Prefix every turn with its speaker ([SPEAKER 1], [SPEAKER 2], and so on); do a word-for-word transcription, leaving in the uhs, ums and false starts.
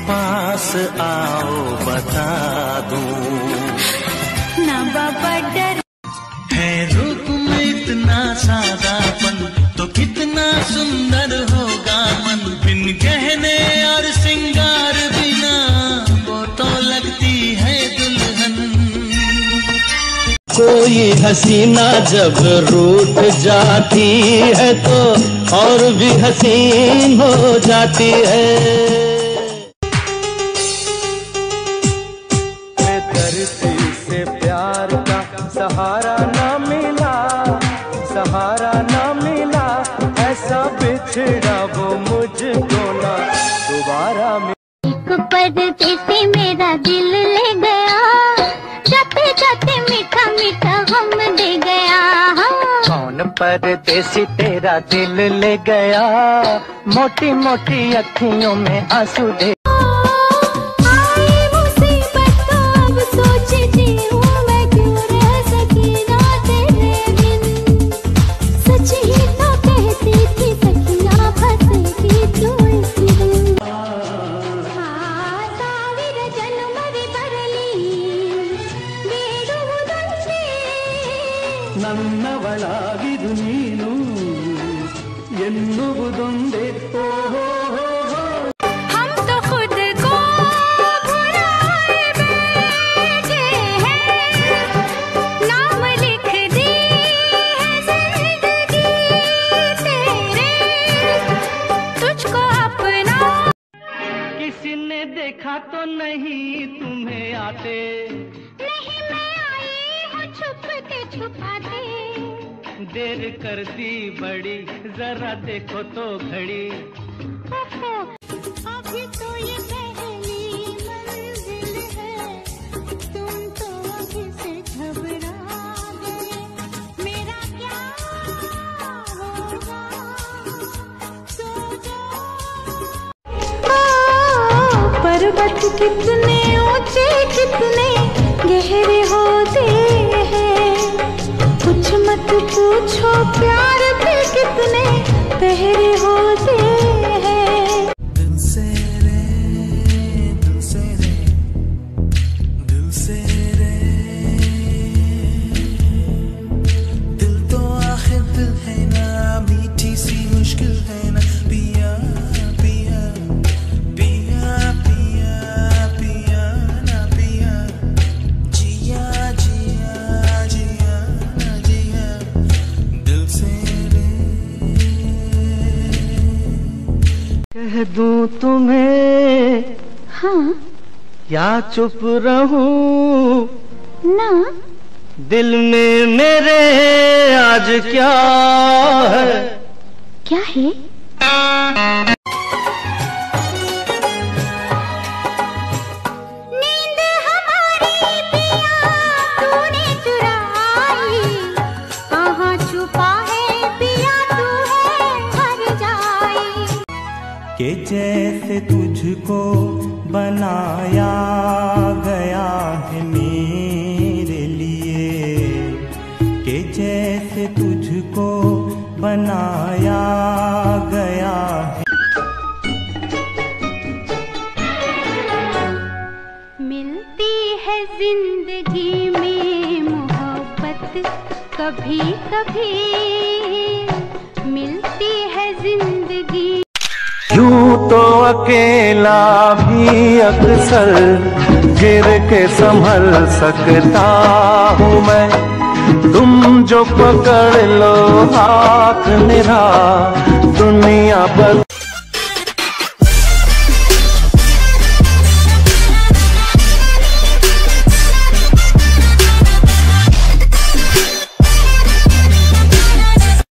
[SPEAKER 1] पास आओ बता दूं
[SPEAKER 2] ना बाबा डर
[SPEAKER 1] है रूप में इतना सादापन तो कितना सुंदर होगा मन बिन गहने और सिंगार बिना वो तो लगती है दुल्हन।
[SPEAKER 3] कोई हसीना जब रूठ जाती है तो और भी हसीन हो जाती है।
[SPEAKER 4] धरती से प्यार का सहारा ना मिला, सहारा ना मिला, ऐसा बिछड़ा वो मुझको ना दोबारा मिला।
[SPEAKER 2] एक परदेसी मेरा दिल ले गया, जाते जाते मीठा मीठा गम दे गया।
[SPEAKER 4] कौन परदेसी तेरा दिल ले गया, मोटी मोटी अखियों में आंसू दे।
[SPEAKER 3] ನನ್ನವಳಾಗಿದು ನೀನು ಎನ್ನುವುದೊಂದೇ ಓಹೋ
[SPEAKER 2] हम तो खुद को भुलाए बैठे हैं, नाम लिख दी है जिंदगी तेरे, तुझको अपना।
[SPEAKER 3] किसी ने देखा तो नहीं तुम्हें आते,
[SPEAKER 2] नहीं मैं आई हूँ छुप के छुपाते।
[SPEAKER 3] देर कर दी बड़ी जरा देखो तो घड़ी।
[SPEAKER 2] ओहो, अभी तो ये पहली मंजिल है, तुम तो अभी से घबरा गए। मेरा क्या होगा सो जाओ। पर्वत कितने ऊंचे कितने गहरे होते हैं, कुछ मत पूछो प्यार भी कितने गहरे होते हैं।
[SPEAKER 1] दिल से रे दिल से रे दिल से रे दिल तो आखिर दिल है ना, मीठी सी मुश्किल है ना। पिया पिया पिया पिया पिया ना पिया, जिया जिया जिया ना जिया दिल से रे।
[SPEAKER 3] कह दूं तुम्हें
[SPEAKER 2] हाँ
[SPEAKER 3] या चुप रहूं,
[SPEAKER 2] ना
[SPEAKER 3] दिल में मेरे आज क्या है।
[SPEAKER 2] क्या है? नींद हमारी पिया तूने चुराई, कहाँ छुपा है पिया तू है घर जाई।
[SPEAKER 1] कि जैसे तुझको बनाया गया है मेरे लिए, कि जैसे तुझको बनाया गया है।
[SPEAKER 2] मिलती है जिंदगी में मोहब्बत कभी कभी, मिलती है जिंदगी।
[SPEAKER 4] यूं तो अकेला भी अक्सर गिर के संभल सकता हूँ मैं, तुम जो पकड़ लो हाथ मेरा